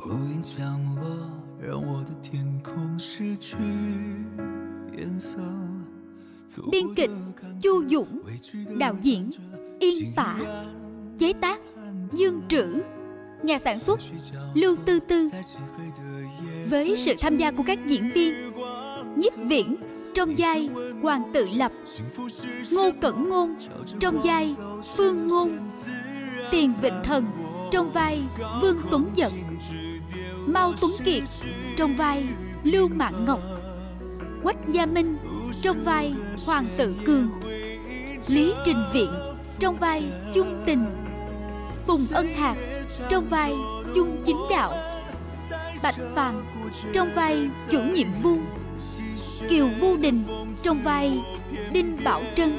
Biên kịch Chu Dũng, đạo diễn Yên Phả, chế tác Dương Trữ, nhà sản xuất Lưu Tư Tư. Với sự tham gia của các diễn viên Nhiếp Viễn trong vai Hoàng Tự Lập, Ngô Cẩn Ngôn trong vai Phương Ngôn, Tiền Vịnh Thần trong vai Vương Tuấn Dật, Mao Tuấn Kiệt trong vai Lưu Mạn Ngọc, Quách Gia Minh trong vai Hoàng Tự Cường, Lý Trình Viện trong vai Chung Tình, Phùng Ân Hạc trong vai Chung Chính Đạo, Bạch Phàm trong vai chủ nhiệm Vu, Kiều Vu Đình trong vai Đinh Bảo Trân.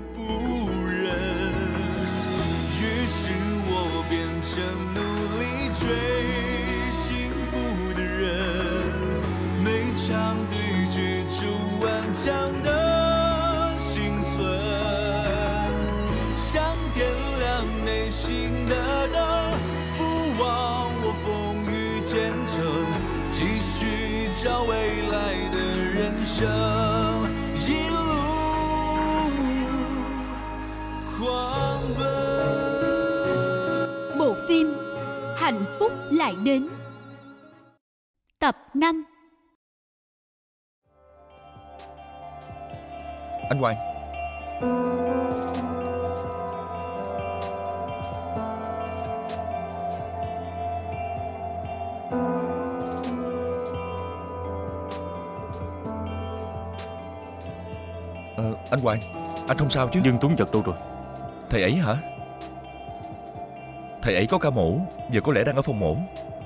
Bộ phim Hạnh Phúc Lại Đến, tập 5. Anh Hoàng, anh Hoàng, anh không sao chứ? Dương Tuấn Dật đâu rồi? Thầy ấy hả? Thầy ấy có ca mổ, giờ có lẽ đang ở phòng mổ.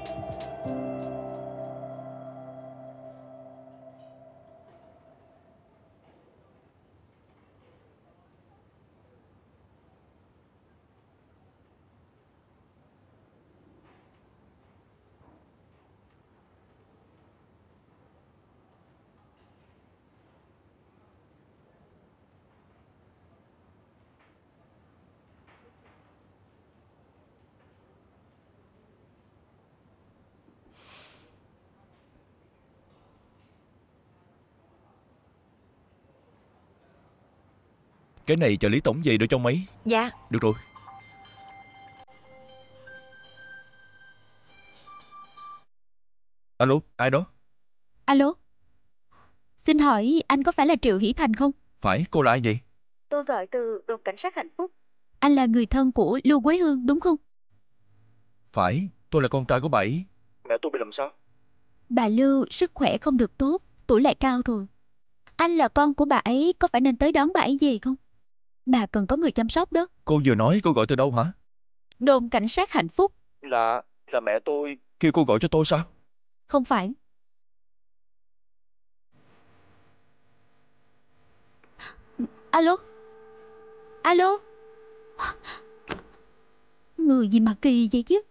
Cái này trợ lý tổng về đưa trong máy. Dạ. Được rồi. Alo, ai đó? Alo, xin hỏi anh có phải là Triệu Hỷ Thành không? Phải, cô là ai vậy? Tôi gọi từ đồn cảnh sát Hạnh Phúc. Anh là người thân của Lưu Quế Hương đúng không? Phải, tôi là con trai của bà ấy. Mẹ tôi bị làm sao? Bà Lưu sức khỏe không được tốt, tuổi lại cao rồi. Anh là con của bà ấy, có phải nên tới đón bà ấy về không? Bà cần có người chăm sóc đó. Cô vừa nói cô gọi từ đâu hả? Đồn cảnh sát Hạnh Phúc. Là mẹ tôi Kêu cô gọi cho tôi sao? Không phải. Alo? Alo? Người gì mà kỳ vậy chứ?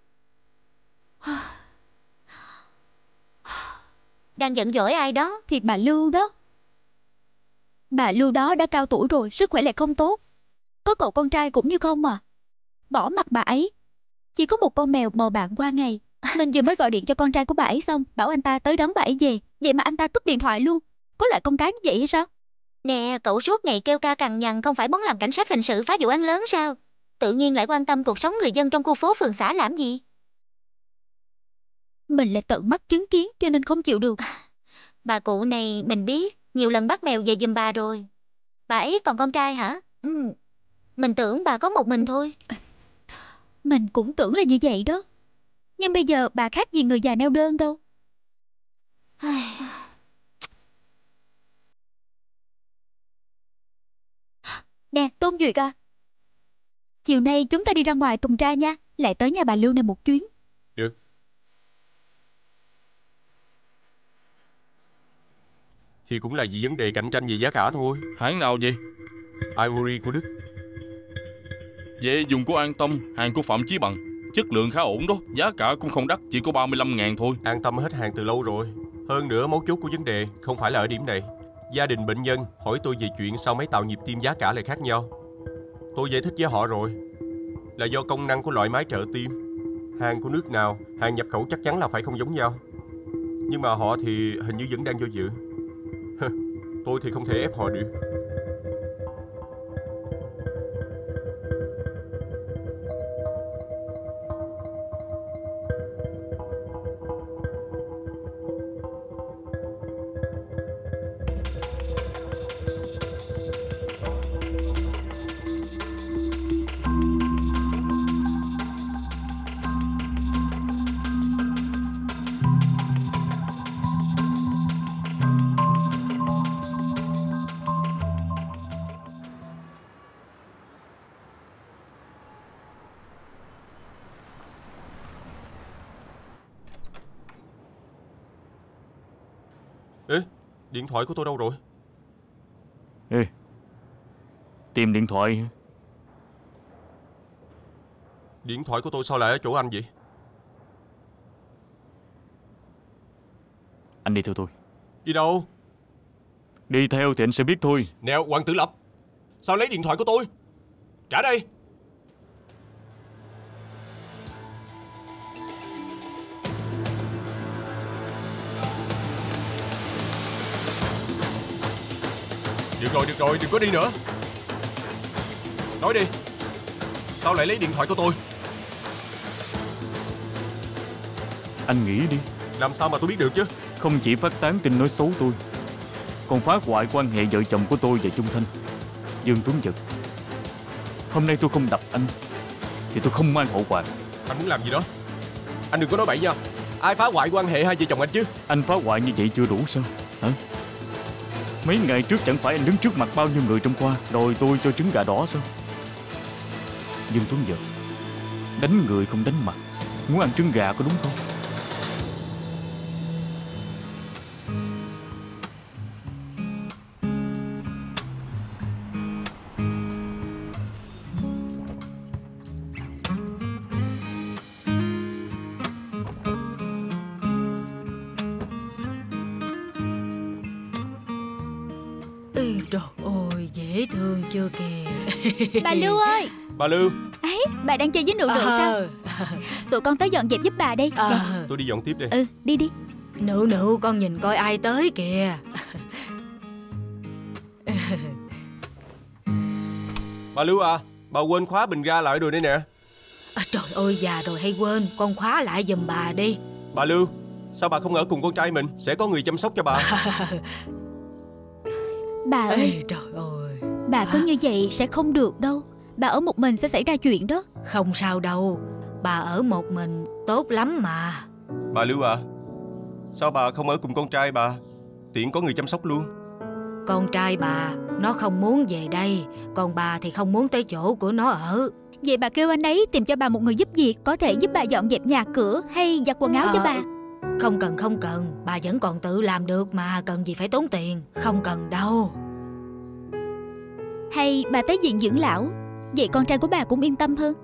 Đang giận dỗi ai đó? Thì bà Lưu đó. Bà Lưu đó đã cao tuổi rồi, sức khỏe lại không tốt. Có cậu con trai cũng như không à. Bỏ mặc bà ấy. Chỉ có một con mèo mờ bạn qua ngày. Mình vừa mới gọi điện cho con trai của bà ấy xong, bảo anh ta tới đón bà ấy về. Vậy mà anh ta cúp điện thoại luôn. Có loại con cái như vậy hay sao? Nè, cậu suốt ngày kêu ca cằn nhằn, không phải muốn làm cảnh sát hình sự phá vụ án lớn sao? Tự nhiên lại quan tâm cuộc sống người dân trong khu phố phường xã làm gì? Mình lại tận mắt chứng kiến cho nên không chịu được. Bà cụ này mình biết, nhiều lần bắt mèo về giùm bà rồi. Bà ấy còn con trai hả? Mình tưởng bà có một mình thôi. Mình cũng tưởng là như vậy đó. Nhưng bây giờ bà khác gì người già neo đơn đâu. Nè Tôn Duyệt à, chiều nay chúng ta đi ra ngoài tuần tra nha. Lại tới nhà bà Lưu này một chuyến. Được. Thì cũng là vì vấn đề cạnh tranh về giá cả thôi. Hãng nào vậy? Ivory của Đức. Về dùng của An Tâm, hàng của Phạm Chí Bằng. Chất lượng khá ổn đó, giá cả cũng không đắt, chỉ có 35.000 thôi. An Tâm hết hàng từ lâu rồi. Hơn nữa mấu chốt của vấn đề không phải là ở điểm này. Gia đình bệnh nhân hỏi tôi về chuyện sao máy tạo nhịp tim giá cả lại khác nhau. Tôi giải thích với họ rồi, là do công năng của loại máy trợ tim. Hàng của nước nào, hàng nhập khẩu chắc chắn là phải không giống nhau. Nhưng mà họ thì hình như vẫn đang do dự. Tôi thì không thể ép họ được. Ê, điện thoại của tôi đâu rồi? Ê, tìm điện thoại. Điện thoại của tôi sao lại ở chỗ anh vậy? Anh đi theo tôi. Đi đâu? Đi theo thì anh sẽ biết thôi. Nè, Hoàng Tử Lập, sao lấy điện thoại của tôi? Trả đây. Được rồi, đừng có đi nữa. Nói đi, sao lại lấy điện thoại của tôi? Anh nghĩ đi. Làm sao mà tôi biết được chứ? Không chỉ phát tán tin nói xấu tôi, còn phá hoại quan hệ vợ chồng của tôi và Trung Thanh, Dương Tuấn Dật. Hôm nay tôi không đập anh thì tôi không mang hậu quả. Anh muốn làm gì đó? Anh đừng có nói bậy nha. Ai phá hoại quan hệ hai vợ chồng anh chứ? Anh phá hoại như vậy chưa đủ sao hả? Mấy ngày trước chẳng phải anh đứng trước mặt bao nhiêu người trong khoa đòi tôi cho trứng gà đỏ sao? Dương Tuấn Dật, đánh người không đánh mặt, muốn ăn trứng gà có đúng không? Trời ơi, dễ thương chưa kìa. Bà Lưu ơi. Bà Lưu. Ấy, bà đang chơi với nụ nụ sao? Tụi con tới dọn dẹp giúp bà đây. Tôi đi dọn tiếp đây. Đi. Nụ con nhìn coi ai tới kìa. Bà Lưu à, bà quên khóa bình ga lại rồi đây nè. Trời ơi, già rồi hay quên, con khóa lại giùm bà đi. Bà Lưu, sao bà không ở cùng con trai mình? Sẽ có người chăm sóc cho bà. Bà ơi, trời ơi, bà cứ như vậy sẽ không được đâu. Bà ở một mình sẽ xảy ra chuyện đó. Không sao đâu, bà ở một mình tốt lắm mà. Bà Lưu à, sao bà không ở cùng con trai bà? Tiện có người chăm sóc luôn. Con trai bà, nó không muốn về đây, còn bà thì không muốn tới chỗ của nó ở. Vậy bà kêu anh ấy tìm cho bà một người giúp việc, có thể giúp bà dọn dẹp nhà cửa hay giặt quần áo cho bà. Không cần, bà vẫn còn tự làm được mà, cần gì phải tốn tiền. Không cần đâu. Hay bà tới viện dưỡng lão, vậy con trai của bà cũng yên tâm hơn.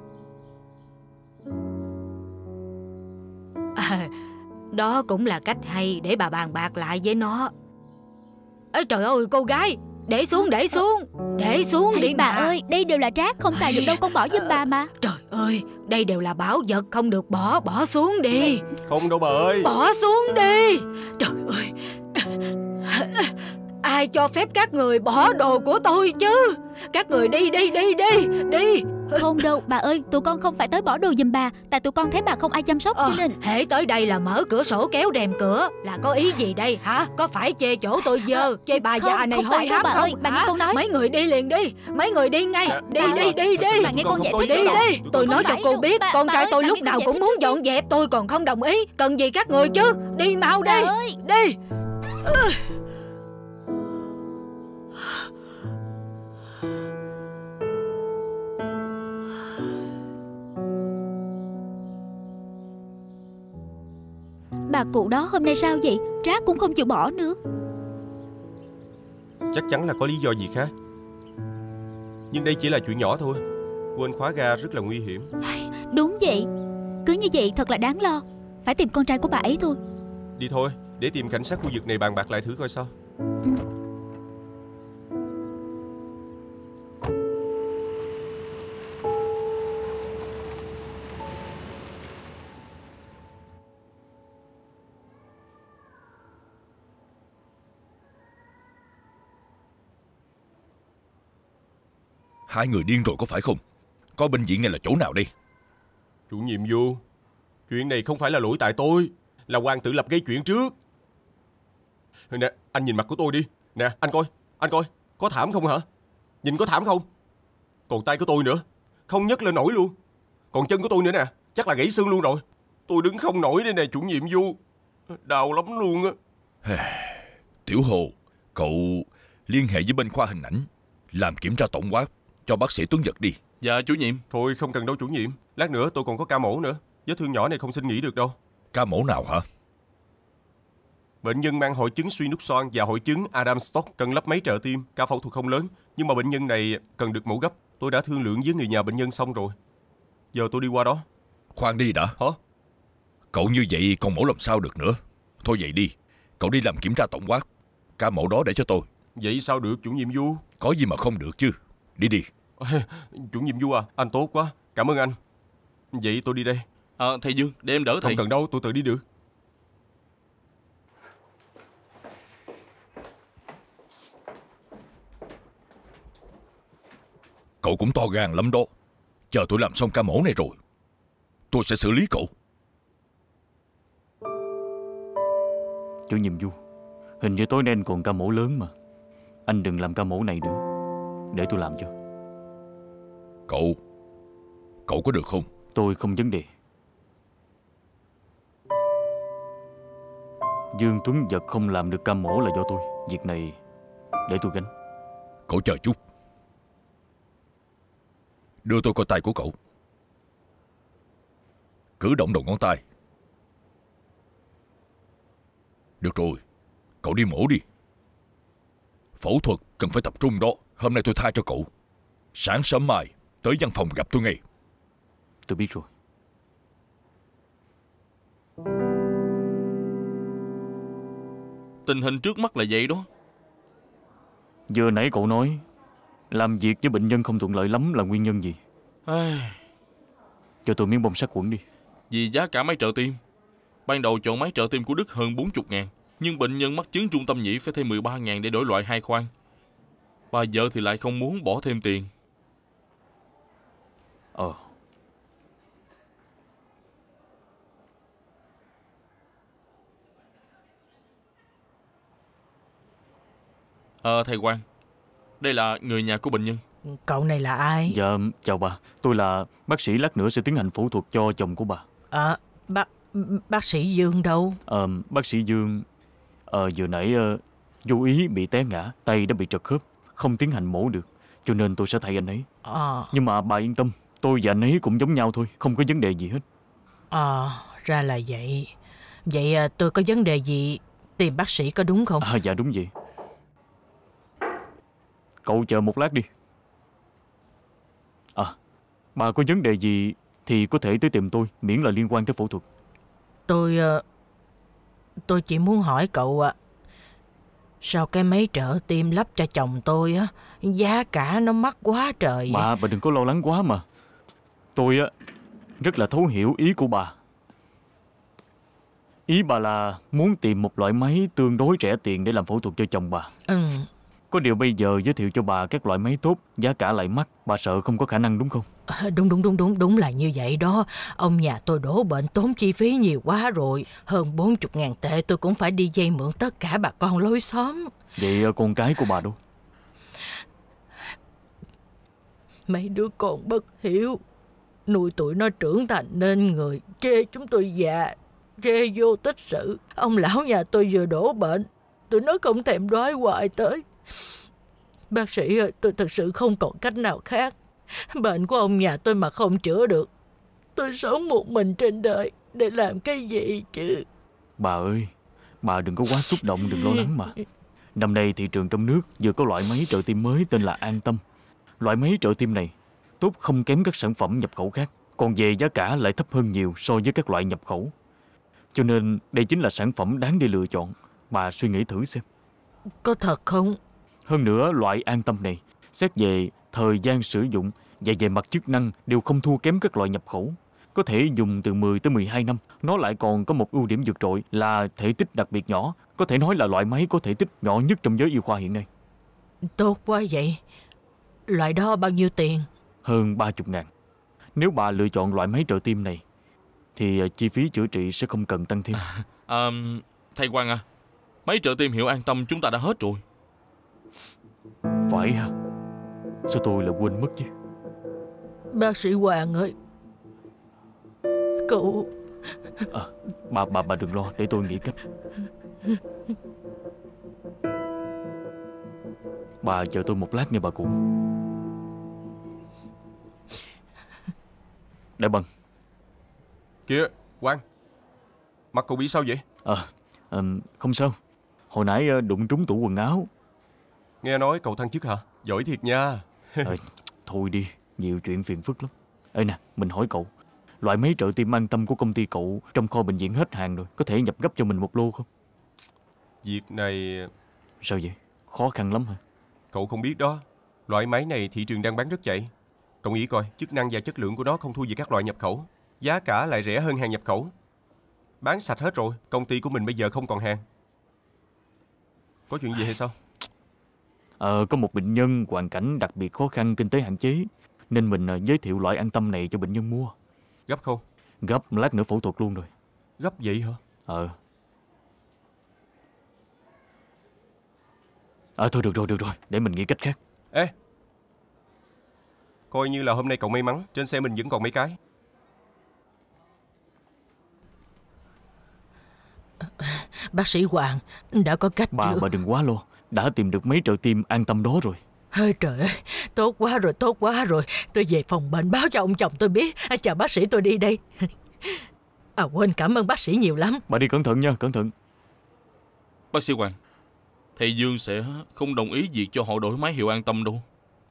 Đó cũng là cách hay để bà bàn bạc lại với nó. Trời ơi, cô gái, để xuống đi bà mà. ơi, đây đều là rác, không xài được đâu, con bỏ giùm bà mà. Trời ơi, đây đều là bảo vật, không được bỏ xuống đi. Không đâu bà ơi. Bỏ xuống đi. Trời ơi, ai cho phép các người bỏ đồ của tôi chứ? Các người đi. Không đâu bà ơi, tụi con không phải tới bỏ đồ giùm bà, tại tụi con thấy bà không ai chăm sóc cho nên. Hễ tới đây là mở cửa sổ kéo rèm cửa, là có ý gì đây hả? Có phải chê chỗ tôi dơ, chê bà già này hôi hám không? Bà nghe con nói. Mấy người đi liền đi, mấy người đi ngay. Đi. Bà nghe con giải thích Đi. Tôi nói cho cô biết, con trai tôi lúc nào cũng muốn dọn dẹp, tôi còn không đồng ý. Cần gì các người chứ? Đi mau đi. Đi. Bà cụ đó hôm nay sao vậy? Rác cũng không chịu bỏ nữa. Chắc chắn là có lý do gì khác. Nhưng đây chỉ là chuyện nhỏ thôi. Quên khóa ga rất là nguy hiểm. Đúng vậy. Cứ như vậy thật là đáng lo. Phải tìm con trai của bà ấy thôi. Đi thôi, để tìm cảnh sát khu vực này bàn bạc lại thử coi sao. Hai người điên rồi có phải không? Có bệnh viện ngay là chỗ nào đây? Chủ nhiệm Du, chuyện này không phải là lỗi tại tôi, là Hoàng tự lập gây chuyện trước. Nè, anh nhìn mặt của tôi đi. Nè, anh coi, có thảm không hả? Nhìn có thảm không? Còn tay của tôi nữa, không nhấc lên nổi luôn. Còn chân của tôi nữa nè, chắc là gãy xương luôn rồi. Tôi đứng không nổi đây nè chủ nhiệm Du. Đau lắm luôn á. Tiểu Hồ, cậu liên hệ với bên khoa hình ảnh, làm kiểm tra tổng quát cho bác sĩ Tuấn Vật đi. Dạ chủ nhiệm. Thôi không cần đâu chủ nhiệm. Lát nữa tôi còn có ca mổ nữa. Vết thương nhỏ này không xin nghỉ được đâu. Ca mổ nào hả? Bệnh nhân mang hội chứng suy nút xoang và hội chứng Adam-Stock, cần lắp máy trợ tim. Ca phẫu thuật không lớn, nhưng mà bệnh nhân này cần được mổ gấp. Tôi đã thương lượng với người nhà bệnh nhân xong rồi. Giờ tôi đi qua đó. Khoan đi đã. Hả? Cậu như vậy còn mổ làm sao được nữa. Thôi vậy đi, cậu đi làm kiểm tra tổng quát. Ca mổ đó để cho tôi. Vậy sao được chủ nhiệm Du? Có gì mà không được chứ. Đi đi. Chủ nhiệm Du à, anh tốt quá. Cảm ơn anh. Vậy tôi đi đây. Thầy Dương, để em đỡ thầy. Không cần đâu, tôi tự đi được. Cậu cũng to gan lắm đó. Chờ tôi làm xong ca mổ này rồi, tôi sẽ xử lý cậu. Chủ nhiệm Du, hình như tối nay anh còn ca mổ lớn mà. Anh đừng làm ca mổ này nữa, để tôi làm cho. Cậu có được không? Tôi không vấn đề. Dương Tuấn Vật không làm được ca mổ là do tôi. Việc này để tôi gánh. Cậu chờ chút. Đưa tôi coi tay của cậu. Cử động đầu ngón tay. Được rồi, cậu đi mổ đi. Phẫu thuật cần phải tập trung đó. Hôm nay tôi tha cho cậu. Sáng sớm mai tới văn phòng gặp tôi ngay. Tôi biết rồi. Tình hình trước mắt là vậy đó. Vừa nãy cậu nói làm việc với bệnh nhân không thuận lợi lắm là nguyên nhân gì? Cho tôi miếng bông sát khuẩn đi. Vì giá cả máy trợ tim. Ban đầu chọn máy trợ tim của Đức hơn 40.000, nhưng bệnh nhân mắc chứng trung tâm nhĩ phải thêm 13.000 để đổi loại hai khoang. Bà vợ thì lại không muốn bỏ thêm tiền. Thầy Quang, đây là người nhà của bệnh nhân. Cậu này là ai? Dạ, chào bà. Tôi là bác sĩ, lát nữa sẽ tiến hành phẫu thuật cho chồng của bà. Bác sĩ Dương đâu? Bác sĩ Dương vừa nãy vô ý bị té ngã, tay đã bị trật khớp, không tiến hành mổ được, cho nên tôi sẽ thay anh ấy. Nhưng mà bà yên tâm, tôi và anh ấy cũng giống nhau thôi, không có vấn đề gì hết. Ra là vậy. Vậy tôi có vấn đề gì tìm bác sĩ có đúng không? Dạ đúng vậy. Cậu chờ một lát đi. Bà có vấn đề gì thì có thể tới tìm tôi, miễn là liên quan tới phẫu thuật. Tôi chỉ muốn hỏi cậu sao cái máy trợ tim lắp cho chồng tôi giá cả nó mắc quá trời vậy? Bà đừng có lo lắng quá mà. Tôi rất là thấu hiểu ý của bà. Ý bà là muốn tìm một loại máy tương đối rẻ tiền để làm phẫu thuật cho chồng bà. Có điều bây giờ giới thiệu cho bà các loại máy tốt, giá cả lại mắc, bà sợ không có khả năng đúng không? Đúng là như vậy đó. Ông nhà tôi đổ bệnh tốn chi phí nhiều quá rồi. Hơn 40.000 tệ tôi cũng phải đi vay mượn tất cả bà con lối xóm. Vậy con cái của bà đâu? Mấy đứa con bất hiếu, nuôi tụi nó trưởng thành nên người, chê chúng tôi già, chê vô tích sự. Ông lão nhà tôi vừa đổ bệnh, tụi nó không thèm đói hoài tới. Bác sĩ ơi, tôi thật sự không còn cách nào khác. Bệnh của ông nhà tôi mà không chữa được, tôi sống một mình trên đời để làm cái gì chứ? Bà ơi, bà đừng có quá xúc động, đừng lo lắng mà. Năm nay thị trường trong nước vừa có loại máy trợ tim mới tên là An Tâm. Loại máy trợ tim này tốt không kém các sản phẩm nhập khẩu khác, còn về giá cả lại thấp hơn nhiều so với các loại nhập khẩu. Cho nên đây chính là sản phẩm đáng để lựa chọn. Bà suy nghĩ thử xem. Có thật không? Hơn nữa, loại An Tâm này xét về thời gian sử dụng và về mặt chức năng đều không thua kém các loại nhập khẩu. Có thể dùng từ 10 tới 12 năm. Nó lại còn có một ưu điểm vượt trội là thể tích đặc biệt nhỏ. Có thể nói là loại máy có thể tích nhỏ nhất trong giới y khoa hiện nay. Tốt quá vậy. Loại đó bao nhiêu tiền? Hơn 30.000. Nếu bà lựa chọn loại máy trợ tim này thì chi phí chữa trị sẽ không cần tăng thêm. Thầy Quang à, máy trợ tim hiệu An Tâm chúng ta đã hết rồi. Phải hả? Sao tôi lại quên mất chứ? Bác sĩ Hoàng ơi, cậu... Bà đừng lo, để tôi nghĩ cách. Bà chờ tôi một lát nha bà cụ. Đại Bân. Kìa, Quang, mặt cậu bị sao vậy? Không sao. Hồi nãy đụng trúng tủ quần áo. Nghe nói cậu thăng chức hả? Giỏi thiệt nha. Thôi đi, nhiều chuyện phiền phức lắm. Ê nè, mình hỏi cậu, loại máy trợ tim An Tâm của công ty cậu trong kho bệnh viện hết hàng rồi, có thể nhập gấp cho mình một lô không? Việc này... Sao vậy? Khó khăn lắm hả? Cậu không biết đó, loại máy này thị trường đang bán rất chạy. Cậu nghĩ coi, chức năng và chất lượng của nó không thua gì các loại nhập khẩu. Giá cả lại rẻ hơn hàng nhập khẩu. Bán sạch hết rồi, công ty của mình bây giờ không còn hàng. Có chuyện gì hay sao? Có một bệnh nhân hoàn cảnh đặc biệt khó khăn, kinh tế hạn chế, nên mình giới thiệu loại An Tâm này cho bệnh nhân mua. Gấp không? Gấp, lát nữa phẫu thuật luôn rồi. Gấp vậy hả? Thôi được rồi, để mình nghĩ cách khác. Ê, coi như là hôm nay cậu may mắn, trên xe mình vẫn còn mấy cái. Bác sĩ Hoàng đã có cách chưa? Bà đừng quá lo, đã tìm được máy trợ tim An Tâm đó rồi. Ôi trời ơi, tốt quá rồi. Tôi về phòng bệnh báo cho ông chồng tôi biết. Chào bác sĩ, tôi đi đây. Quên, cảm ơn bác sĩ nhiều lắm. Bà đi cẩn thận nha, cẩn thận. Bác sĩ Hoàng, thầy Dương sẽ không đồng ý việc cho họ đổi máy hiệu An Tâm đâu.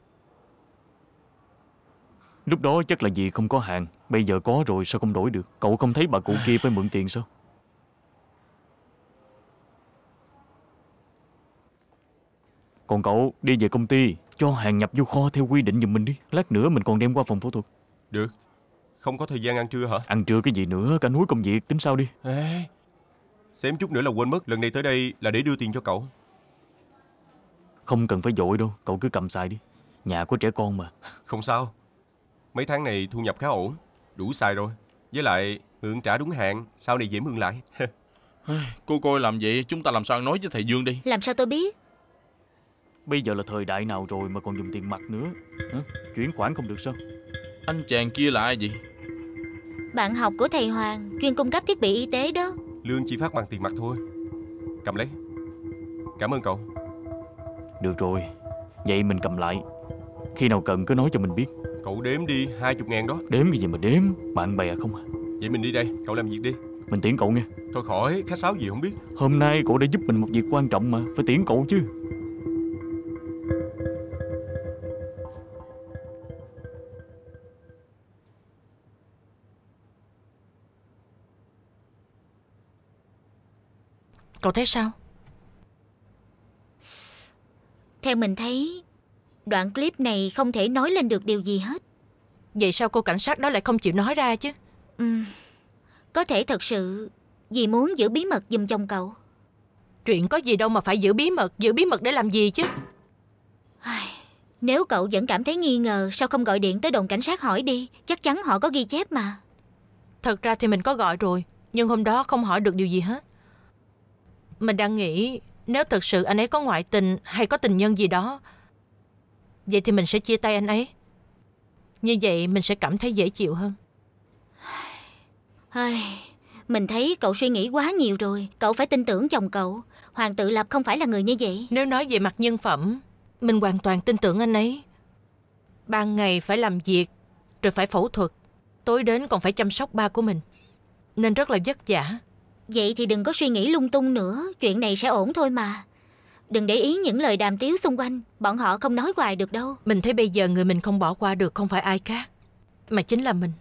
Lúc đó chắc là vì không có hàng. Bây giờ có rồi sao không đổi được? Cậu không thấy bà cụ kia phải mượn tiền sao? Còn cậu đi về công ty cho hàng nhập vô kho theo quy định giùm mình đi. Lát nữa mình còn đem qua phòng phẫu thuật. Được. Không có thời gian ăn trưa hả? Ăn trưa cái gì nữa, cả núi công việc, tính sao đi. Ê, xém chút nữa là quên mất. Lần này tới đây là để đưa tiền cho cậu. Không cần phải vội đâu, cậu cứ cầm xài đi. Nhà có trẻ con mà. Không sao. Mấy tháng này thu nhập khá ổn, đủ xài rồi. Với lại mượn trả đúng hạn, sau này dễ mượn lại. Cô coi làm vậy, chúng ta làm sao nói với thầy Dương đi? Làm sao tôi biết? Bây giờ là thời đại nào rồi mà còn dùng tiền mặt nữa hả? Chuyển khoản không được sao? Anh chàng kia là ai vậy? Bạn học của thầy Hoàng, chuyên cung cấp thiết bị y tế đó. Lương chỉ phát bằng tiền mặt thôi. Cầm lấy. Cảm ơn cậu. Được rồi, vậy mình cầm lại. Khi nào cần cứ nói cho mình biết. Cậu đếm đi, 20.000 đó. Đếm cái gì mà đếm, bạn bè không à. Vậy mình đi đây, cậu làm việc đi. Mình tiễn cậu nghe. Thôi khỏi, khách sáo gì không biết. Hôm nay cậu đã giúp mình một việc quan trọng mà, phải tiễn cậu chứ. Cậu thấy sao? Theo mình thấy, đoạn clip này không thể nói lên được điều gì hết. Vậy sao cô cảnh sát đó lại không chịu nói ra chứ? Có thể thật sự vì muốn giữ bí mật giùm chồng cậu. Chuyện có gì đâu mà phải giữ bí mật để làm gì chứ? Nếu cậu vẫn cảm thấy nghi ngờ, sao không gọi điện tới đồn cảnh sát hỏi đi. Chắc chắn họ có ghi chép mà. Thật ra thì mình có gọi rồi, nhưng hôm đó không hỏi được điều gì hết. Mình đang nghĩ nếu thật sự anh ấy có ngoại tình hay có tình nhân gì đó, vậy thì mình sẽ chia tay anh ấy. Như vậy mình sẽ cảm thấy dễ chịu hơn. Mình thấy cậu suy nghĩ quá nhiều rồi. Cậu phải tin tưởng chồng cậu. Hoàng Tự Lập không phải là người như vậy. Nếu nói về mặt nhân phẩm, mình hoàn toàn tin tưởng anh ấy. Ban ngày phải làm việc, rồi phải phẫu thuật, tối đến còn phải chăm sóc ba của mình, nên rất là vất vả. Vậy thì đừng có suy nghĩ lung tung nữa. Chuyện này sẽ ổn thôi mà. Đừng để ý những lời đàm tiếu xung quanh. Bọn họ không nói hoài được đâu. Mình thấy bây giờ người mình không bỏ qua được không phải ai khác, mà chính là mình.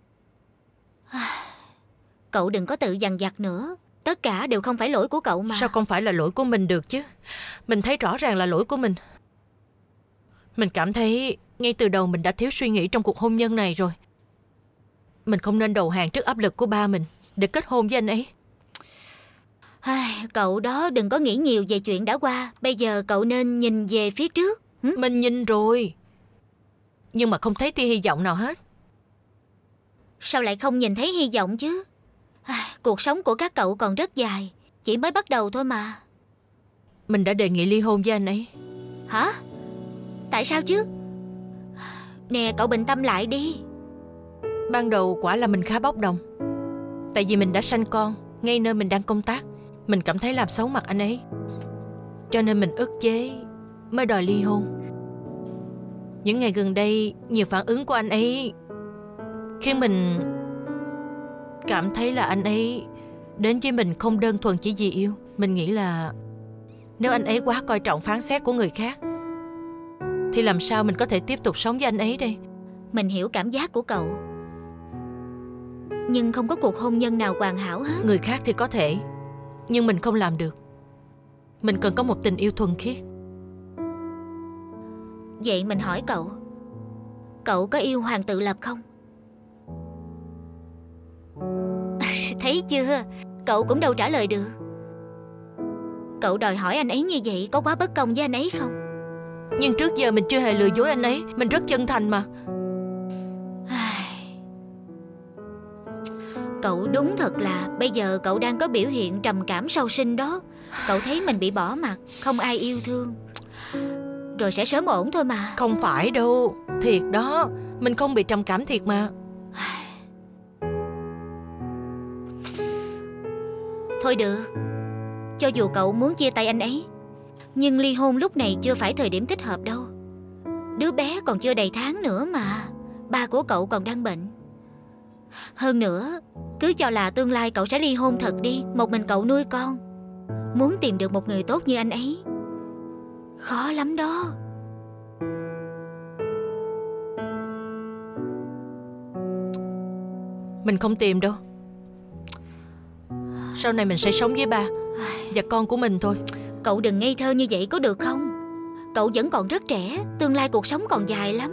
Cậu đừng có tự dằn vặt nữa. Tất cả đều không phải lỗi của cậu mà. Sao không phải là lỗi của mình được chứ? Mình thấy rõ ràng là lỗi của mình. Mình cảm thấy ngay từ đầu mình đã thiếu suy nghĩ trong cuộc hôn nhân này rồi. Mình không nên đầu hàng trước áp lực của ba mình để kết hôn với anh ấy. Cậu đó đừng có nghĩ nhiều về chuyện đã qua. Bây giờ cậu nên nhìn về phía trước. Mình nhìn rồi. nhưng mà không thấy tia hy vọng nào hết. Sao lại không nhìn thấy hy vọng chứ? Cuộc sống của các cậu còn rất dài, chỉ mới bắt đầu thôi mà. Mình đã đề nghị ly hôn với anh ấy. Hả? Tại sao chứ? Nè, cậu bình tâm lại đi. Ban đầu quả là mình khá bốc đồng. Tại vì mình đã sanh con ngay nơi mình đang công tác. Mình cảm thấy làm xấu mặt anh ấy, cho nên mình ức chế mới đòi ly hôn. Những ngày gần đây, nhiều phản ứng của anh ấy khiến mình cảm thấy là anh ấy đến với mình không đơn thuần chỉ vì yêu. Mình nghĩ là nếu anh ấy quá coi trọng phán xét của người khác thì làm sao mình có thể tiếp tục sống với anh ấy đây? Mình hiểu cảm giác của cậu, nhưng không có cuộc hôn nhân nào hoàn hảo hết. Người khác thì có thể, nhưng mình không làm được. Mình cần có một tình yêu thuần khiết. Vậy mình hỏi cậu, cậu có yêu Hoàng Tự Lập không? Thấy chưa, cậu cũng đâu trả lời được. Cậu đòi hỏi anh ấy như vậy có quá bất công với anh ấy không? Nhưng trước giờ mình chưa hề lừa dối anh ấy. Mình rất chân thành mà. Cậu đúng thật là bây giờ cậu đang có biểu hiện trầm cảm sau sinh đó. Cậu thấy mình bị bỏ mặc, không ai yêu thương, rồi sẽ sớm ổn thôi mà. Không phải đâu, thiệt đó. Mình không bị trầm cảm thiệt mà. Thôi được, cho dù cậu muốn chia tay anh ấy, nhưng ly hôn lúc này chưa phải thời điểm thích hợp đâu. Đứa bé còn chưa đầy tháng nữa mà. Ba của cậu còn đang bệnh. Hơn nữa, cứ cho là tương lai cậu sẽ ly hôn thật đi, một mình cậu nuôi con. Muốn tìm được một người tốt như anh ấy khó lắm đó. Mình không tìm đâu. Sau này mình sẽ sống với ba và con của mình thôi. Cậu đừng ngây thơ như vậy có được không? Cậu vẫn còn rất trẻ, tương lai cuộc sống còn dài lắm.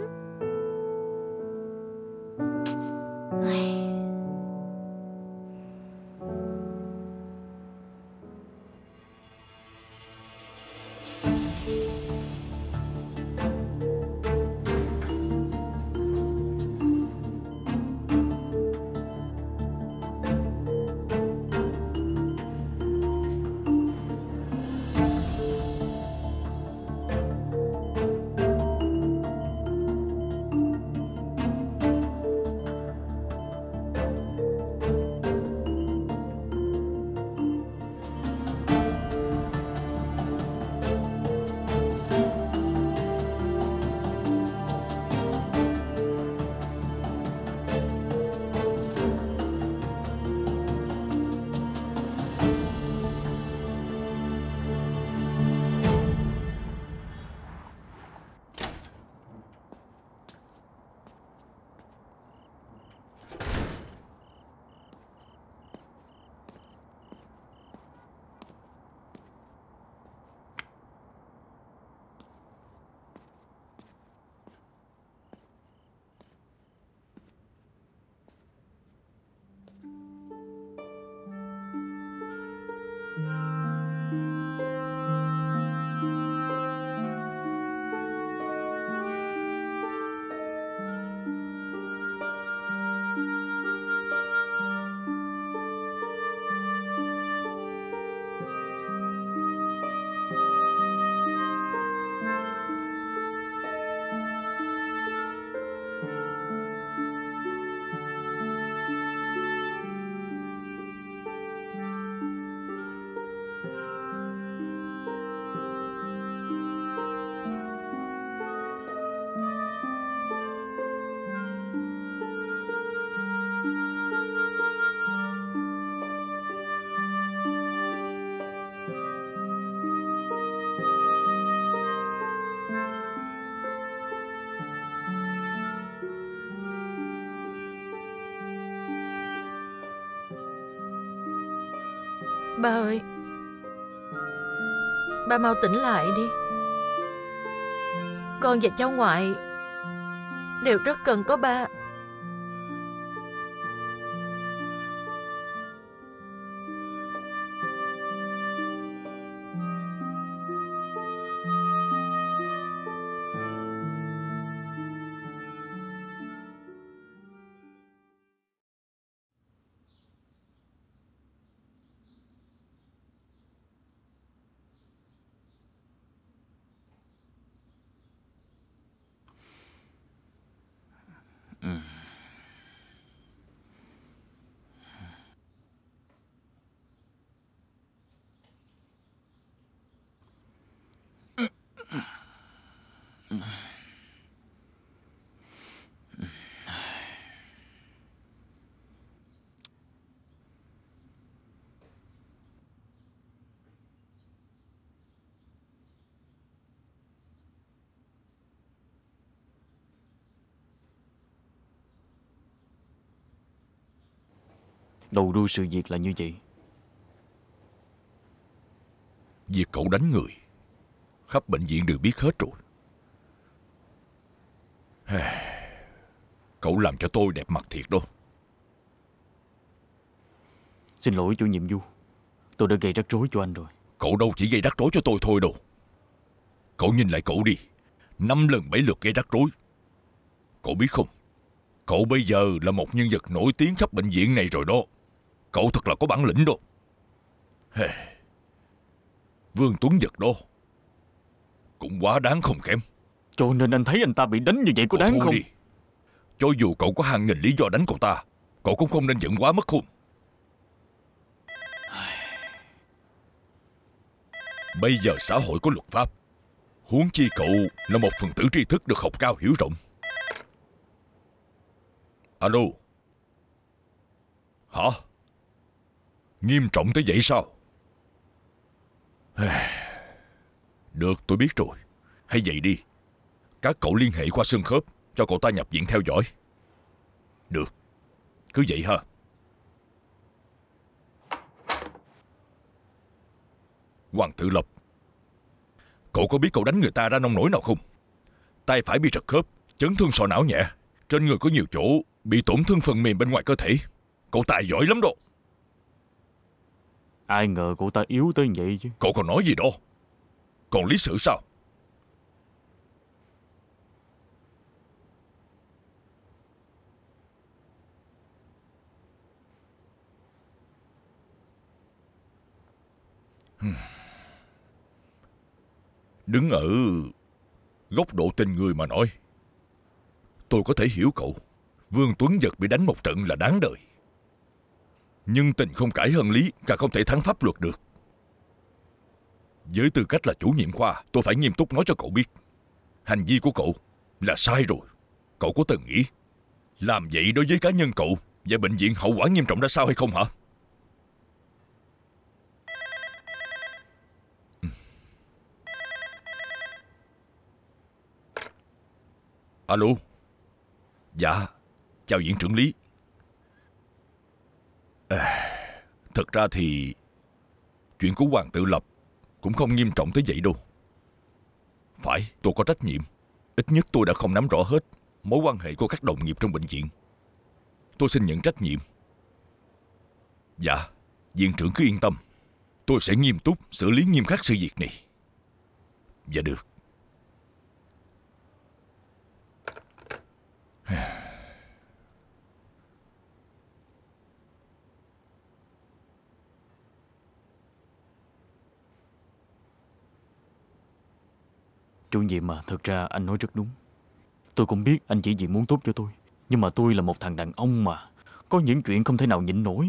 Ba ơi, ba mau tỉnh lại đi. Con và cháu ngoại đều rất cần có ba. Đầu đuôi sự việc là như vậy. Việc cậu đánh người khắp bệnh viện đều biết hết rồi. Cậu làm cho tôi đẹp mặt thiệt đó. Xin lỗi chủ nhiệm Du, tôi đã gây rắc rối cho anh rồi. Cậu đâu chỉ gây rắc rối cho tôi thôi đâu. Cậu nhìn lại cậu đi, 5 lần 7 lượt gây rắc rối. Cậu biết không, cậu bây giờ là một nhân vật nổi tiếng khắp bệnh viện này rồi đó. Cậu thật là có bản lĩnh đó. Vương Tuấn Vật đó cũng quá đáng không kém. Cho nên anh thấy anh ta bị đánh như vậy có đáng không? Đi. Cho dù cậu có hàng nghìn lý do đánh cậu ta, cậu cũng không nên giận quá mất không? Bây giờ xã hội có luật pháp, huống chi cậu là một phần tử tri thức được học cao hiểu rộng. Alo. Hả? Nghiêm trọng tới vậy sao? Được, tôi biết rồi. Hay vậy đi, các cậu liên hệ khoa xương khớp cho cậu ta nhập viện theo dõi. Được, cứ vậy ha. Hoàng Tự Lập, cậu có biết cậu đánh người ta ra nông nổi nào không? Tay phải bị trật khớp, chấn thương sọ não nhẹ, trên người có nhiều chỗ bị tổn thương phần mềm bên ngoài cơ thể. Cậu tài giỏi lắm đó. Ai ngờ cậu ta yếu tới vậy chứ. Cậu còn nói gì đó? Còn lý sự sao? Đứng ở góc độ tình người mà nói, tôi có thể hiểu cậu. Vương Tuấn Vật bị đánh một trận là đáng đời. Nhưng tình không cãi hơn lý, càng không thể thắng pháp luật được. Với tư cách là chủ nhiệm khoa, tôi phải nghiêm túc nói cho cậu biết, hành vi của cậu là sai rồi. Cậu có từng nghĩ làm vậy đối với cá nhân cậu và bệnh viện hậu quả nghiêm trọng ra sao hay không hả? Alo. Dạ, chào viện trưởng Lý. Thật ra thì chuyện của Hoàng Tự Lập cũng không nghiêm trọng tới vậy đâu. Phải, tôi có trách nhiệm. Ít nhất tôi đã không nắm rõ hết mối quan hệ của các đồng nghiệp trong bệnh viện. Tôi xin nhận trách nhiệm. Dạ, viện trưởng cứ yên tâm, tôi sẽ nghiêm túc xử lý nghiêm khắc sự việc này. Dạ được. Chủ nhiệm mà, thật ra anh nói rất đúng. Tôi cũng biết anh chỉ vì muốn tốt cho tôi, nhưng mà tôi là một thằng đàn ông mà, có những chuyện không thể nào nhịn nổi.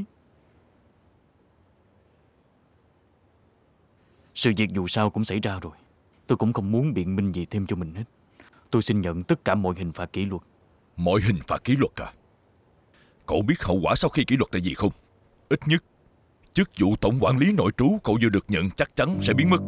Sự việc dù sao cũng xảy ra rồi, tôi cũng không muốn biện minh gì thêm cho mình hết. Tôi xin nhận tất cả mọi hình phạt kỷ luật. Mọi hình phạt kỷ luật à? Cậu biết hậu quả sau khi kỷ luật là gì không? Ít nhất chức vụ tổng quản lý nội trú cậu vừa được nhận chắc chắn sẽ biến mất.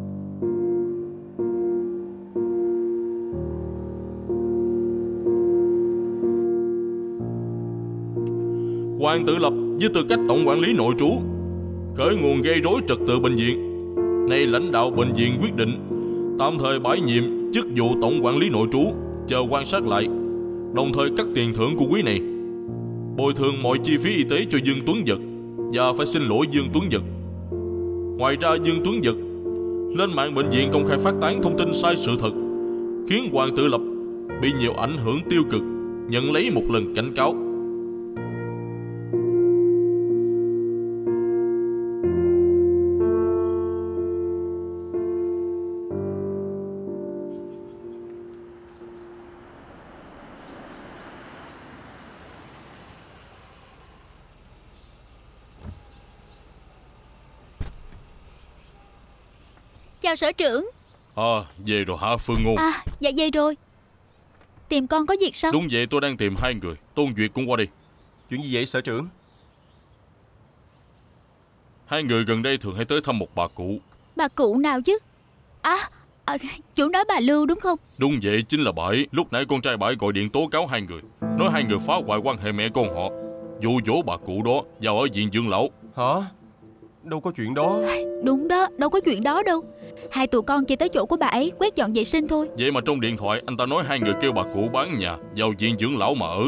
Hoàng Tự Lập với tư cách tổng quản lý nội trú khởi nguồn gây rối trật tự bệnh viện, nay lãnh đạo bệnh viện quyết định tạm thời bãi nhiệm chức vụ tổng quản lý nội trú, chờ quan sát lại, đồng thời cắt tiền thưởng của quý này, bồi thường mọi chi phí y tế cho Dương Tuấn Vật và phải xin lỗi Dương Tuấn Vật. Ngoài ra, Dương Tuấn Vật lên mạng bệnh viện công khai phát tán thông tin sai sự thật, khiến Hoàng Tự Lập bị nhiều ảnh hưởng tiêu cực, nhận lấy một lần cảnh cáo. Chào sở trưởng. Về rồi hả Phương Ngôn? Dạ về rồi. Tìm con có việc sao? Đúng vậy, tôi đang tìm hai người. Tôn Duyệt cũng qua đây. Chuyện gì vậy sở trưởng? Hai người gần đây thường hay tới thăm một bà cụ. Bà cụ nào chứ? Chủ nói bà Lưu đúng không? Đúng vậy, chính là bà ấy. Lúc nãy con trai bà ấy gọi điện tố cáo hai người, nói hai người phá hoại quan hệ mẹ con họ. dụ dỗ bà cụ đó vào ở viện dưỡng lão. Hả? Đâu có chuyện đó. Đúng đó, đâu có chuyện đó đâu. Hai tụi con chỉ tới chỗ của bà ấy quét dọn vệ sinh thôi. Vậy mà trong điện thoại anh ta nói hai người kêu bà cụ bán nhà vào viện dưỡng lão mà ở.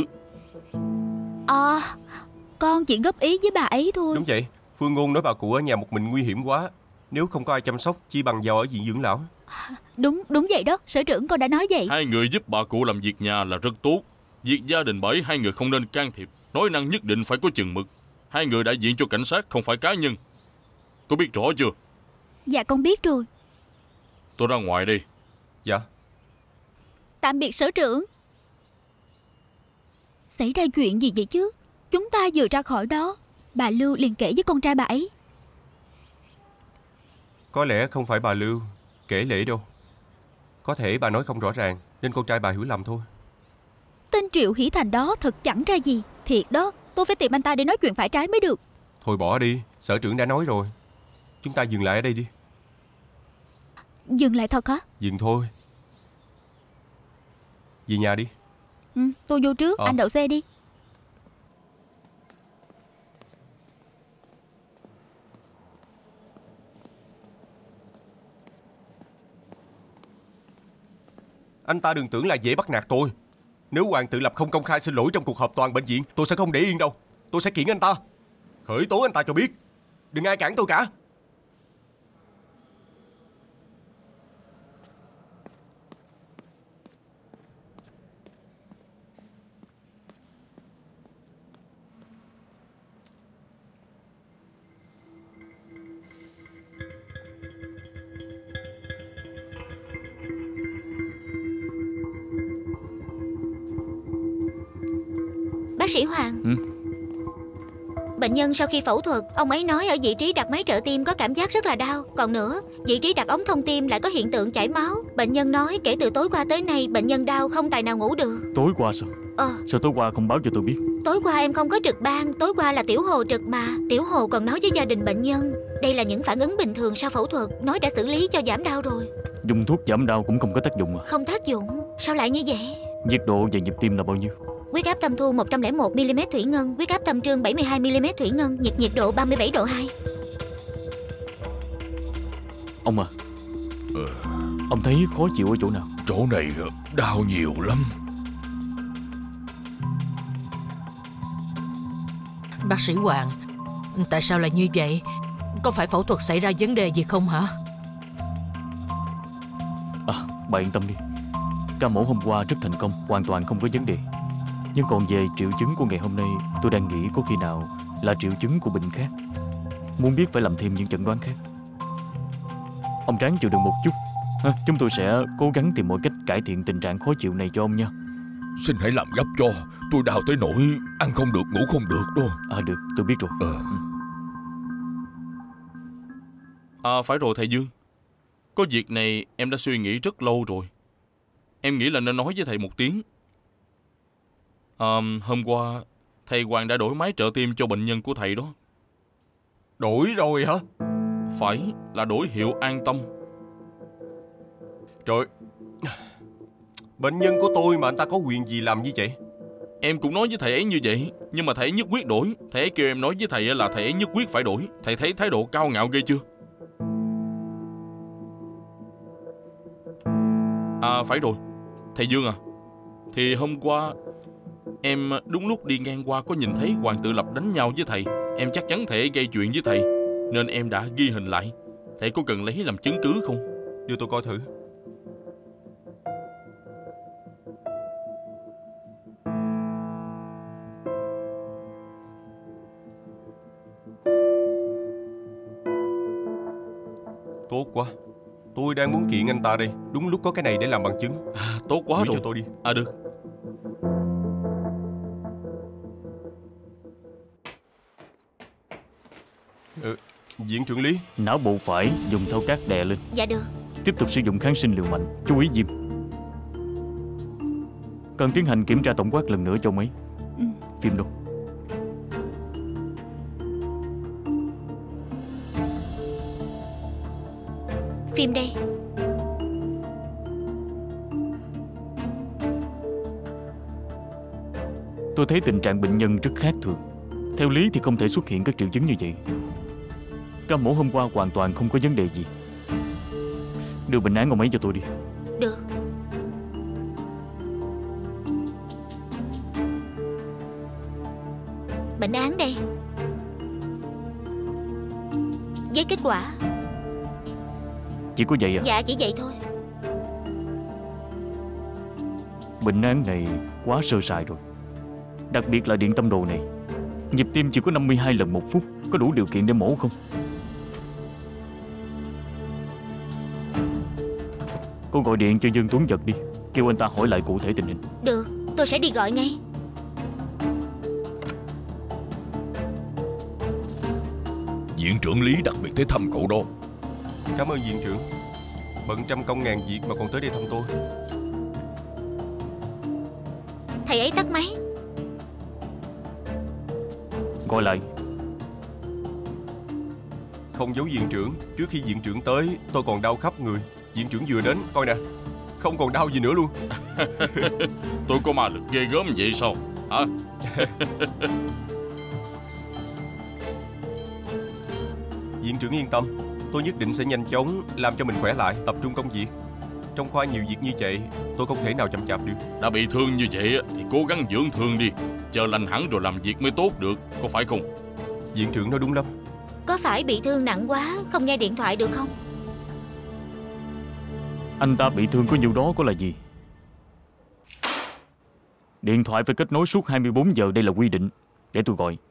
Con chỉ góp ý với bà ấy thôi. Đúng vậy. Phương Ngôn nói bà cụ ở nhà một mình nguy hiểm quá. Nếu không có ai chăm sóc, chi bằng vào ở viện dưỡng lão. Đúng vậy đó, sở trưởng con đã nói vậy. Hai người giúp bà cụ làm việc nhà là rất tốt. Việc gia đình bà ấy hai người không nên can thiệp. Nói năng nhất định phải có chừng mực. Hai người đại diện cho cảnh sát, không phải cá nhân. Có biết rõ chưa? Dạ con biết rồi. Tôi ra ngoài đi. Dạ. Tạm biệt sở trưởng. Xảy ra chuyện gì vậy chứ? Chúng ta vừa ra khỏi đó, bà Lưu liền kể với con trai bà ấy. Có lẽ không phải bà Lưu kể lể đâu. Có thể bà nói không rõ ràng nên con trai bà hiểu lầm thôi. Tên Triệu Hỷ Thành đó thật chẳng ra gì. Thiệt đó, tôi phải tìm anh ta để nói chuyện phải trái mới được. Thôi bỏ đi, sở trưởng đã nói rồi. Chúng ta dừng lại ở đây đi. Dừng lại thật hả? Dừng thôi. Về nhà đi. Tôi vô trước, anh đậu xe đi. Anh ta đừng tưởng là dễ bắt nạt tôi. Nếu Hoàng Tự Lập không công khai xin lỗi trong cuộc họp toàn bệnh viện, tôi sẽ không để yên đâu. Tôi sẽ kiện anh ta, khởi tố anh ta cho biết. Đừng ai cản tôi cả. Bác sĩ Hoàng. Bệnh nhân sau khi phẫu thuật, ông ấy nói ở vị trí đặt máy trợ tim có cảm giác rất là đau. Còn nữa, vị trí đặt ống thông tim lại có hiện tượng chảy máu. Bệnh nhân nói kể từ tối qua tới nay bệnh nhân đau không tài nào ngủ được. Tối qua sao? Sao tối qua không báo cho tôi biết? Tối qua em không có trực ban. Tối qua là Tiểu Hồ trực mà. Tiểu Hồ còn nói với gia đình bệnh nhân đây là những phản ứng bình thường sau phẫu thuật. Nói đã xử lý cho giảm đau rồi. Dùng thuốc giảm đau cũng không có tác dụng à? Không tác dụng. Sao lại như vậy? Nhiệt độ và nhịp tim là bao nhiêu? Huyết áp tâm thu 101mm thủy ngân, huyết áp tâm trương 72mm thủy ngân, nhiệt độ 37 độ 2. Ông à, ông thấy khó chịu ở chỗ nào? Chỗ này đau nhiều lắm. Bác sĩ Hoàng, tại sao lại như vậy? Có phải phẫu thuật xảy ra vấn đề gì không hả? Bà yên tâm đi. Ca mổ hôm qua rất thành công, hoàn toàn không có vấn đề. Nhưng còn về triệu chứng của ngày hôm nay, tôi đang nghĩ có khi nào là triệu chứng của bệnh khác. Muốn biết phải làm thêm những chẩn đoán khác. Ông ráng chịu đựng một chút. Chúng tôi sẽ cố gắng tìm mọi cách cải thiện tình trạng khó chịu này cho ông nha. Xin hãy làm gấp cho. Tôi đau tới nỗi ăn không được, ngủ không được đâu. Được, tôi biết rồi. Phải rồi thầy Dương. Có việc này em đã suy nghĩ rất lâu rồi. Em nghĩ là nên nói với thầy một tiếng. Hôm qua thầy Hoàng đã đổi máy trợ tim cho bệnh nhân của thầy đó. Đổi rồi hả? Phải, là đổi hiệu An Tâm. Trời, bệnh nhân của tôi mà anh ta có quyền gì làm như vậy? Em cũng nói với thầy ấy như vậy, nhưng mà thầy ấy nhất quyết đổi. Thầy ấy kêu em nói với thầy là thầy ấy nhất quyết phải đổi. Thầy thấy thái độ cao ngạo ghê chưa? Phải rồi, thầy Dương à, thì hôm qua em đúng lúc đi ngang qua có nhìn thấy Hoàng Tự Lập đánh nhau với thầy. Em chắc chắn thầy ấy gây chuyện với thầy, nên em đã ghi hình lại. Thầy có cần lấy làm chứng cứ không? Đưa tôi coi thử. Tốt quá. Tôi đang muốn kiện anh ta đây. Đúng lúc có cái này để làm bằng chứng. Tốt quá. Gửi rồi cho tôi đi. Được. Viện trưởng Lý. Não bộ phải dùng thao cát đè lên. Dạ được. Tiếp tục sử dụng kháng sinh liều mạnh. Chú ý Diêm. Cần tiến hành kiểm tra tổng quát lần nữa cho mấy. Phim đâu? Phim đây. Tôi thấy tình trạng bệnh nhân rất khác thường. Theo lý thì không thể xuất hiện các triệu chứng như vậy. Ca mổ hôm qua hoàn toàn không có vấn đề gì. Đưa bệnh án ông ấy cho tôi đi. Được. Bệnh án đây. Giấy kết quả. Chỉ có vậy à? Dạ chỉ vậy thôi. Bệnh án này quá sơ sài rồi. Đặc biệt là điện tâm đồ này. Nhịp tim chỉ có 52 lần một phút. Có đủ điều kiện để mổ không? Cô gọi điện cho Dương Tuấn Giật đi. Kêu anh ta hỏi lại cụ thể tình hình. Được, tôi sẽ đi gọi ngay. Viện trưởng Lý đặc biệt tới thăm cậu đó. Cảm ơn viện trưởng. Bận trăm công ngàn việc mà còn tới đây thăm tôi. Thầy ấy tắt máy. Gọi lại. Không giấu viện trưởng, trước khi viện trưởng tới tôi còn đau khắp người. Viện trưởng vừa đến, coi nè, không còn đau gì nữa luôn. Tôi có ma lực ghê gớm vậy sao hả? Viện trưởng yên tâm, tôi nhất định sẽ nhanh chóng làm cho mình khỏe lại, tập trung công việc. Trong khoa nhiều việc như vậy, tôi không thể nào chậm chạp được. Đã bị thương như vậy thì cố gắng dưỡng thương đi. Chờ lành hẳn rồi làm việc mới tốt được, có phải không? Viện trưởng nói đúng lắm. Có phải bị thương nặng quá không nghe điện thoại được không? Anh ta bị thương có nhiêu đó có là gì? Điện thoại phải kết nối suốt 24 giờ, đây là quy định. Để tôi gọi.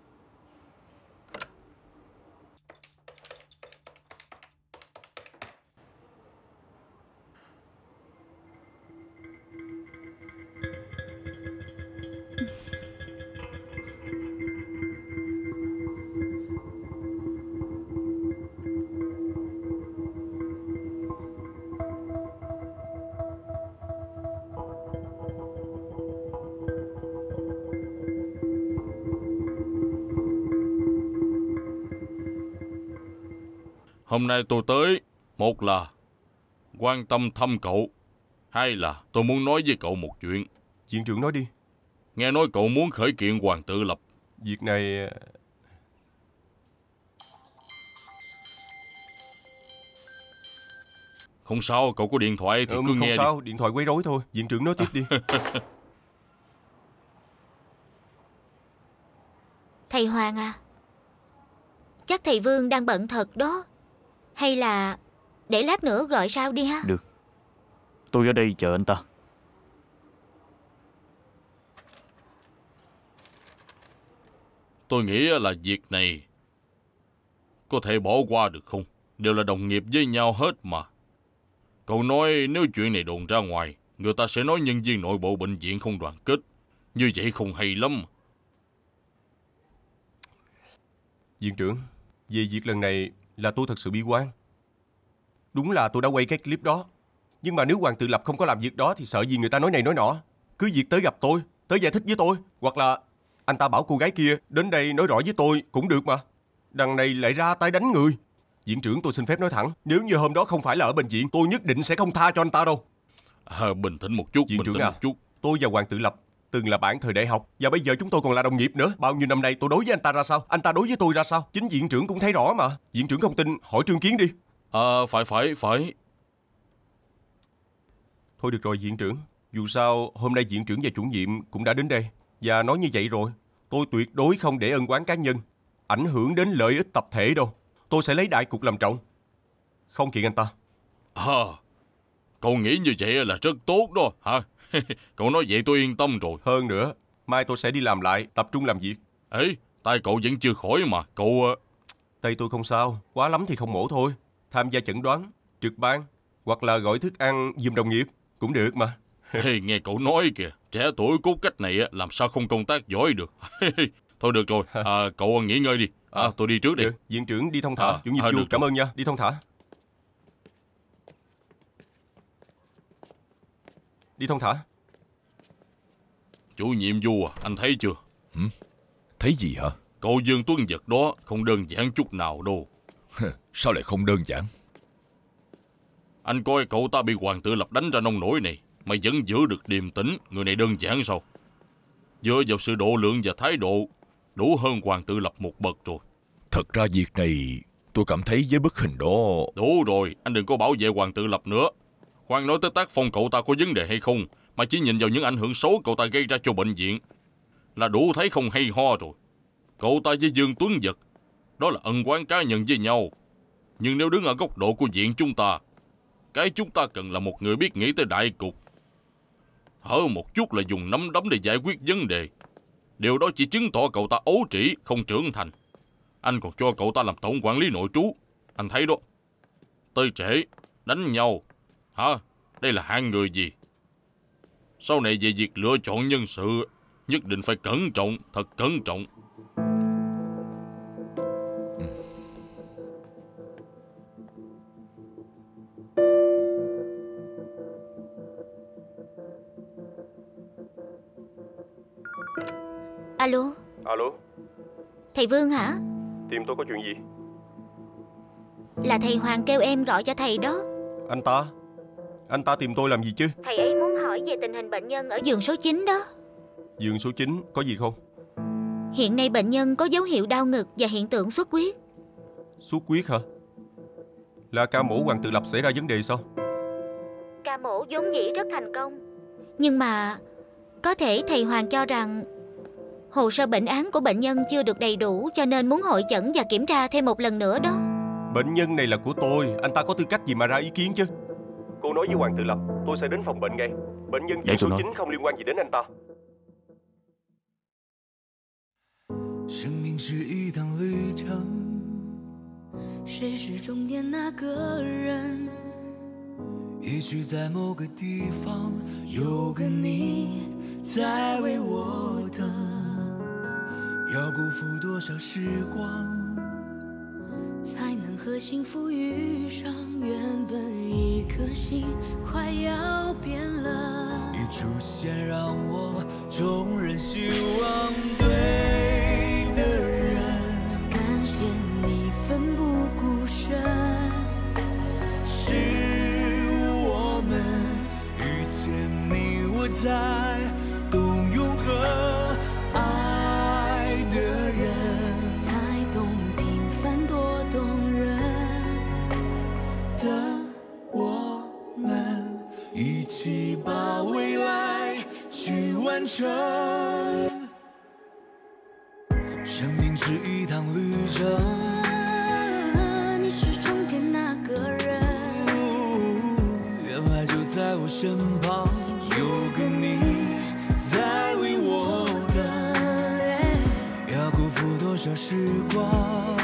Hôm nay tôi tới, một là quan tâm thăm cậu, hai là tôi muốn nói với cậu một chuyện. Viện trưởng nói đi. Nghe nói cậu muốn khởi kiện Hoàng Tự Lập. Việc này... Không sao, cậu có điện thoại thì cứ không nghe đi. Không sao, điện thoại quấy rối thôi. Viện trưởng nói tiếp đi. Thầy Hoàng à, chắc thầy Vương đang bận thật đó. Hay là để lát nữa gọi sau đi ha. Được. Tôi ở đây chờ anh ta. Tôi nghĩ là việc này có thể bỏ qua được không? Đều là đồng nghiệp với nhau hết mà. Cậu nói nếu chuyện này đồn ra ngoài, người ta sẽ nói nhân viên nội bộ bệnh viện không đoàn kết. Như vậy không hay lắm. Viện trưởng, về việc lần này là tôi thật sự bi quan. Đúng là tôi đã quay cái clip đó. Nhưng mà nếu Hoàng Tự Lập không có làm việc đó thì sợ gì người ta nói này nói nọ. Cứ việc tới gặp tôi, tới giải thích với tôi. Hoặc là anh ta bảo cô gái kia đến đây nói rõ với tôi cũng được mà. Đằng này lại ra tay đánh người. Viện trưởng, tôi xin phép nói thẳng, nếu như hôm đó không phải là ở bệnh viện, tôi nhất định sẽ không tha cho anh ta đâu. Bình tĩnh một chút, Viện trưởng à, một chút. Tôi và Hoàng Tự Lập từng là bạn thời đại học, và bây giờ chúng tôi còn là đồng nghiệp nữa. Bao nhiêu năm nay tôi đối với anh ta ra sao, anh ta đối với tôi ra sao, chính viện trưởng cũng thấy rõ mà. Viện trưởng không tin, hỏi Trương Kiến đi. Phải. Thôi được rồi viện trưởng, dù sao hôm nay viện trưởng và chủ nhiệm cũng đã đến đây. Và nói như vậy rồi, tôi tuyệt đối không để ân oán cá nhân ảnh hưởng đến lợi ích tập thể đâu. Tôi sẽ lấy đại cục làm trọng, không kiện anh ta. Cậu nghĩ như vậy là rất tốt đó hả? Cậu nói vậy tôi yên tâm rồi. Hơn nữa, mai tôi sẽ đi làm lại, tập trung làm việc. Ấy, tay cậu vẫn chưa khỏi mà. Cậu... Tay tôi không sao, quá lắm thì không mổ thôi. Tham gia chẩn đoán, trực ban, hoặc là gọi thức ăn giùm đồng nghiệp cũng được mà. Nghe cậu nói kìa, trẻ tuổi cốt cách này làm sao không công tác giỏi được. Thôi được rồi, cậu nghỉ ngơi đi. Tôi đi trước đi. Được. Viện trưởng đi thông thả. Chủ nhiệm Du, cảm ơn nha, đi thông thả. Đi thông thả. Chủ nhiệm Du à, anh thấy chưa? Thấy gì hả? Cậu Dương Tuấn Giật đó không đơn giản chút nào đâu. Sao lại không đơn giản? Anh coi cậu ta bị Hoàng Tự Lập đánh ra nông nổi này mà vẫn giữ được điềm tĩnh. Người này đơn giản sao? Dựa vào sự độ lượng và thái độ đủ hơn Hoàng Tự Lập một bậc rồi. Thật ra việc này tôi cảm thấy với bức hình đó... Đủ rồi, anh đừng có bảo vệ Hoàng Tự Lập nữa. Khoan nói tới tác phong cậu ta có vấn đề hay không, mà chỉ nhìn vào những ảnh hưởng xấu cậu ta gây ra cho bệnh viện là đủ thấy không hay ho rồi. Cậu ta với Dương Tuấn Vật, đó là ân oán cá nhân với nhau. Nhưng nếu đứng ở góc độ của viện chúng ta, cái chúng ta cần là một người biết nghĩ tới đại cục. Hở một chút là dùng nắm đấm để giải quyết vấn đề. Điều đó chỉ chứng tỏ cậu ta ấu trĩ, không trưởng thành. Anh còn cho cậu ta làm tổng quản lý nội trú. Anh thấy đó, tới trễ, đánh nhau. Hả? Đây là hạng người gì? Sau này về việc lựa chọn nhân sự, nhất định phải cẩn trọng, thật cẩn trọng. Alo. Alo, Thầy Vương hả? tìm tôi có chuyện gì? Là thầy Hoàng kêu em gọi cho thầy đó. Anh ta tìm tôi làm gì chứ? Thầy ấy muốn hỏi về tình hình bệnh nhân ở giường số 9 đó. Giường số 9 có gì không? Hiện nay bệnh nhân có dấu hiệu đau ngực và hiện tượng xuất huyết. Xuất huyết hả? Là ca mổ Hoàng Tự Lập xảy ra vấn đề sao? Ca mổ vốn dĩ rất thành công, nhưng mà có thể thầy Hoàng cho rằng hồ sơ bệnh án của bệnh nhân chưa được đầy đủ, cho nên muốn hội chẩn và kiểm tra thêm một lần nữa đó. Bệnh nhân này là của tôi, anh ta có tư cách gì mà ra ý kiến chứ? Cô nói với Hoàng Tự Lập, tôi sẽ đến phòng bệnh ngay. Bệnh nhân giường số 9 không liên quan gì đến anh ta. 生命是一趟旅程， 谁是终点那个人？ 也许在某个地方有个你在为我等，要辜负多少时光， 才能和幸福遇上？原本一颗心快要变了， 一出现让我重燃希望。对的人， 感谢你奋不顾身， 是我们遇见你，我才懂永恒。爱的人， 才懂平凡多动人的我们，一起把未来去完成。生命是一趟旅程， 你是终点那个人， 原来就在我身旁，有个你在为我等，要辜负多少时光。